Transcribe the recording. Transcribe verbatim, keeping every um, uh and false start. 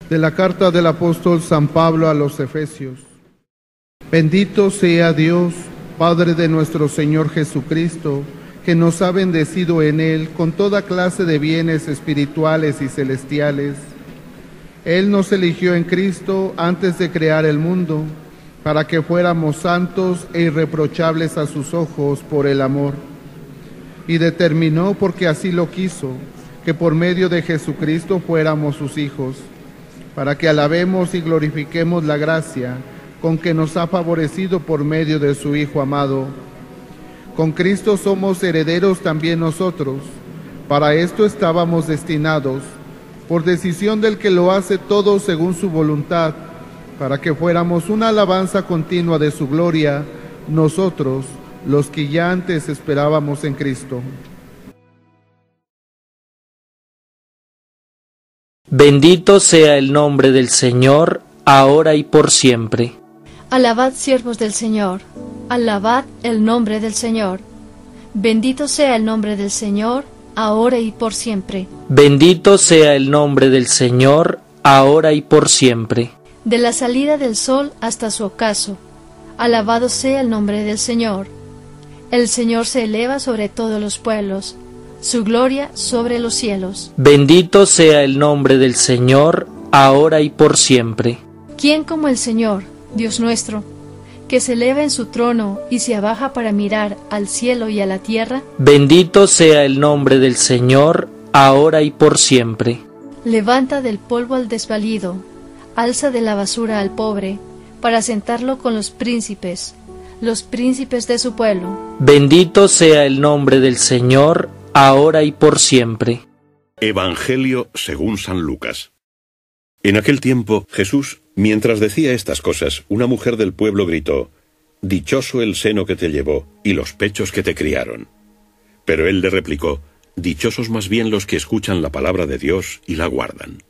De la carta del apóstol San Pablo a los Efesios. Bendito sea Dios, Padre de nuestro Señor Jesucristo, que nos ha bendecido en Él con toda clase de bienes espirituales y celestiales. Él nos eligió en Cristo antes de crear el mundo, para que fuéramos santos e irreprochables a sus ojos por el amor. Y determinó, porque así lo quiso, que por medio de Jesucristo fuéramos sus hijos, para que alabemos y glorifiquemos la gracia con que nos ha favorecido por medio de su Hijo amado. Con Cristo somos herederos también nosotros. Para esto estábamos destinados, por decisión del que lo hace todo según su voluntad, para que fuéramos una alabanza continua de su gloria, nosotros, los que ya antes esperábamos en Cristo. Bendito sea el nombre del Señor, ahora y por siempre. Alabad, siervos del Señor, alabad el nombre del Señor. Bendito sea el nombre del Señor, ahora y por siempre. Bendito sea el nombre del Señor, ahora y por siempre. De la salida del sol hasta su ocaso, alabado sea el nombre del Señor. El Señor se eleva sobre todos los pueblos, su gloria sobre los cielos. Bendito sea el nombre del Señor, ahora y por siempre. ¿Quién como el Señor, Dios nuestro, que se eleva en su trono y se abaja para mirar al cielo y a la tierra? Bendito sea el nombre del Señor, ahora y por siempre. Levanta del polvo al desvalido, alza de la basura al pobre, para sentarlo con los príncipes, los príncipes de su pueblo. Bendito sea el nombre del Señor, ahora y por siempre. Evangelio según San Lucas. En aquel tiempo, Jesús, mientras decía estas cosas, una mujer del pueblo gritó: «Dichoso el seno que te llevó y los pechos que te criaron». Pero él le replicó: «Dichosos más bien los que escuchan la palabra de Dios y la guardan».